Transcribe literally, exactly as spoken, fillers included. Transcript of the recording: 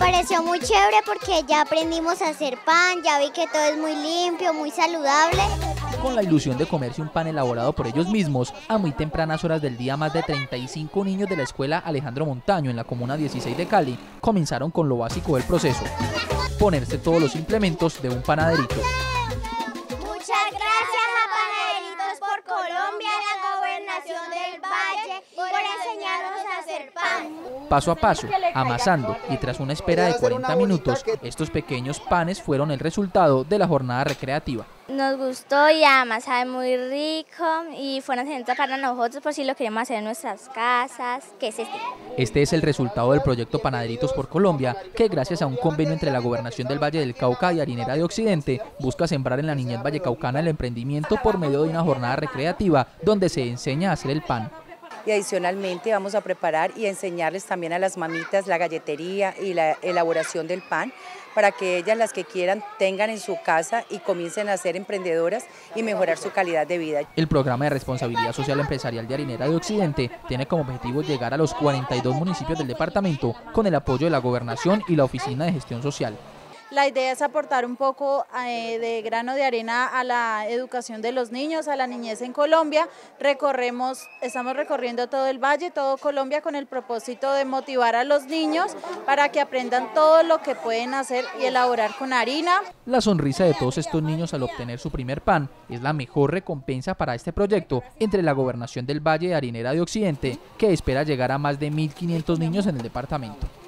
pareció muy chévere porque ya aprendimos a hacer pan, ya vi que todo es muy limpio, muy saludable. Con la ilusión de comerse un pan elaborado por ellos mismos, a muy tempranas horas del día más de treinta y cinco niños de la escuela Alejandro Montaño en la comuna dieciséis de Cali comenzaron con lo básico del proceso: ponerse todos los implementos de un panaderito. Muchas gracias a Panaderitos por Colombia, a la Gobernación del Valle, por enseñarnos a hacer pan. Paso a paso, amasando y tras una espera de cuarenta minutos, estos pequeños panes fueron el resultado de la jornada recreativa. Nos gustó y además sabe muy rico y fue una enseñanza para nosotros por si lo queremos hacer en nuestras casas, que es este. Este es el resultado del proyecto Panaderitos por Colombia, que gracias a un convenio entre la Gobernación del Valle del Cauca y Harinera de Occidente, busca sembrar en la niñez vallecaucana el emprendimiento por medio de una jornada recreativa donde se enseña a hacer el pan. Y adicionalmente vamos a preparar y enseñarles también a las mamitas la galletería y la elaboración del pan, para que ellas, las que quieran, tengan en su casa y comiencen a ser emprendedoras y mejorar su calidad de vida. El programa de responsabilidad social empresarial de Harinera de Occidente tiene como objetivo llegar a los cuarenta y dos municipios del departamento con el apoyo de la Gobernación y la Oficina de Gestión Social. La idea es aportar un poco eh, de grano de arena a la educación de los niños, a la niñez en Colombia. Recorremos, estamos recorriendo todo el valle, todo Colombia, con el propósito de motivar a los niños para que aprendan todo lo que pueden hacer y elaborar con harina. La sonrisa de todos estos niños al obtener su primer pan es la mejor recompensa para este proyecto entre la Gobernación del Valle y Harinera de Occidente, que espera llegar a más de mil quinientos niños en el departamento.